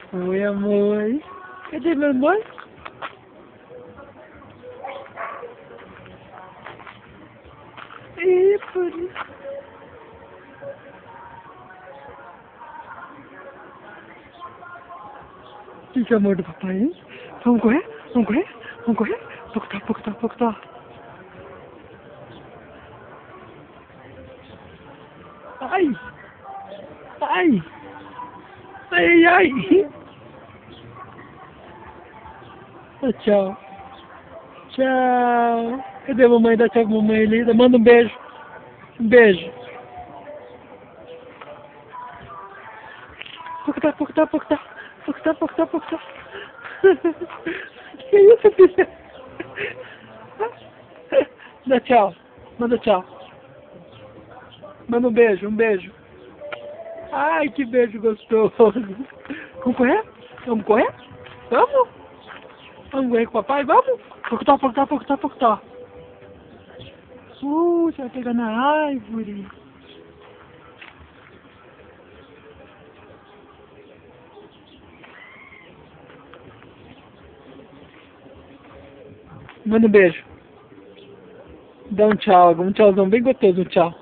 Oi, amor. Cadê meu amor? Ih, por isso. Que é amor do papai, hein? Vamos correr? Vamos correr? Vamos correr? Pouco tá. Ai! Ai! Ai! Oh, tchau. Tchau. Cadê a mamãe? Dá tchau pra mamãe linda. Manda um beijo. Um beijo. Pouco tá. Que isso, filha? Dá tchau. Manda tchau. Manda um beijo. Ai, que beijo gostoso. Vamos correr? Vamos correr? Vamos? Vamos correr com o papai? Vamos? Pouco tá. Você vai pegar na árvore. Manda um beijo. Dá um tchau, um tchauzão bem gostoso, um tchau.